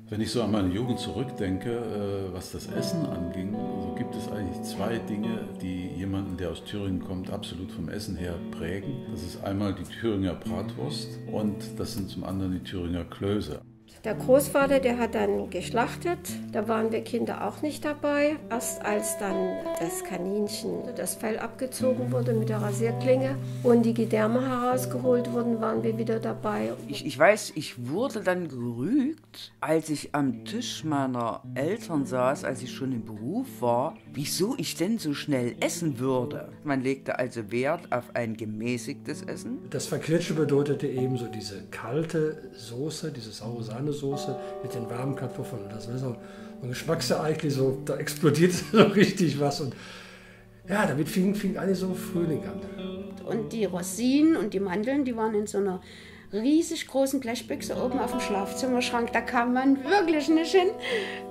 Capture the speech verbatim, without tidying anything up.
Wenn ich so an meine Jugend zurückdenke, äh, was das Essen anging, so gibt es eigentlich zwei Dinge, die jemanden, der aus Thüringen kommt, absolut vom Essen her prägen. Das ist einmal die Thüringer Bratwurst und das sind zum anderen die Thüringer Klöße. Der Großvater, der hat dann geschlachtet, da waren wir Kinder auch nicht dabei. Erst als dann das Kaninchen, das Fell abgezogen wurde mit der Rasierklinge und die Gedärme herausgeholt wurden, waren wir wieder dabei. Ich, ich weiß, ich wurde dann gerügt, als ich am Tisch meiner Eltern saß, als ich schon im Beruf war, wieso ich denn so schnell essen würde. Man legte also Wert auf ein gemäßigtes Essen. Das Verklitsche bedeutete eben so diese kalte Soße, diese saure Sahnesoße mit den warmen Kartoffeln. Das ist so ein Geschmacksereignis, so, da explodiert so richtig was. Und ja, damit fing, fing eigentlich so Frühling an. Und die Rosinen und die Mandeln, die waren in so einer riesig großen Blechbüchse oben auf dem Schlafzimmerschrank. Da kam man wirklich nicht hin.